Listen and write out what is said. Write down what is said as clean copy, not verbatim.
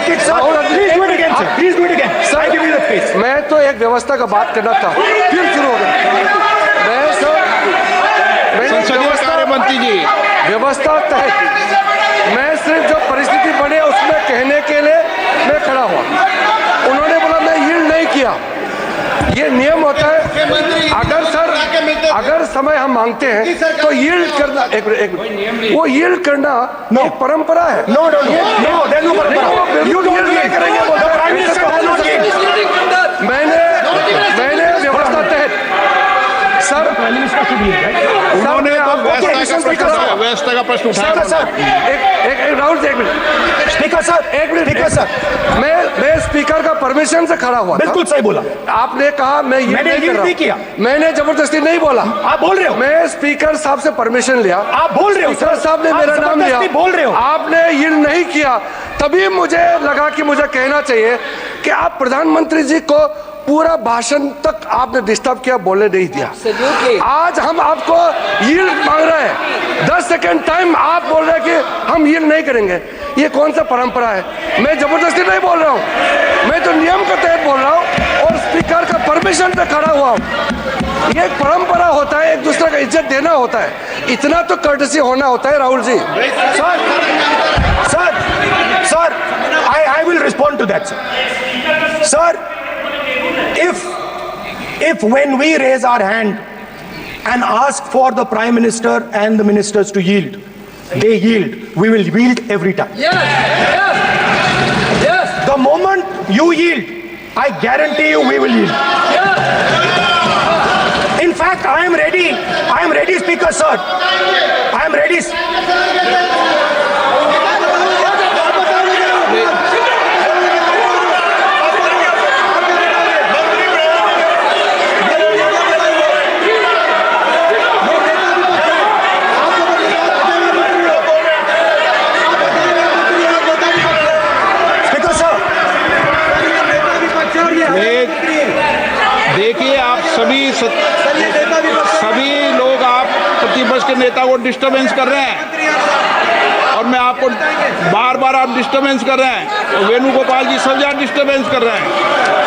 Take it, sir. Please do it again, sir. Please do it again. Sir, I give you the space. मैं तो एक व्यवस्था का बात करना था, फिर शुरू हो गया। संसदीय कार्य मंत्री जी, व्यवस्था तहत मैं सिर्फ जो परिस्थिति बने उसमें कहने के लिए मैं खड़ा हुआ। उन्होंने बोला मैं यील्ड नहीं किया। ये नियम होता है, अगर समय हम मांगते हैं तो यील्ड करना, वो यील्ड करना एक परंपरा है। No, you don't करेंगे। मैंने व्यवस्था तहत सर उन्होंने व्यवस्था का प्रश्न उठाया। सर राहुल जी एक मिनट, स्पीकर सर, एक मिनट स्पीकर सर, मैं स्पीकर का परमिशन से खड़ा हुआ। बिल्कुल सही बोला आपने कहा मैंने नहीं किया। मैंने जबरदस्ती नहीं बोला। आप बोल रहे हो। मैं स्पीकर साहब से परमिशन लिया। आप बोल रहे हो। स्पीकर साहब ने मेरा नाम लिया। बोल रहे हो। आपने यील्ड नहीं किया, तभी मुझे लगा कि मुझे कहना चाहिए कि आप प्रधानमंत्री जी को पूरा भाषण तक आपने डिस्टर्ब किया, बोलने नहीं दिया। आज हम आपको यील्ड मांग रहे हैं, 10 सेकंड टाइम आप बोल रहे हैं कि हम यील्ड नहीं करेंगे। ये कौन सा परंपरा है? मैं जबरदस्ती नहीं बोल रहा हूँ, मैं तो नियम के तहत बोल रहा हूँ और स्पीकर का परमिशन से खड़ा हुआ हूँ। ये एक परंपरा होता है, एक दूसरे का इज्जत देना होता है, इतना तो कर्टसी होना होता है। Rahul ji sir I will respond to that, sir. Sir, if when we raise our hand and ask for the Prime Minister and the ministers to yield, they yield, we will yield every time. Yes. The moment you yield, I guarantee you we will yield. In fact, I am ready, Speaker sir. I am ready. देखिए, आप सभी लोग आप प्रतिपक्ष के नेता को disturbance कर रहे हैं और मैं आपको बार बार आप डिस्टर्बेंस कर रहे हैं और वेणुगोपाल जी सब जगह डिस्टर्बेंस कर रहे हैं।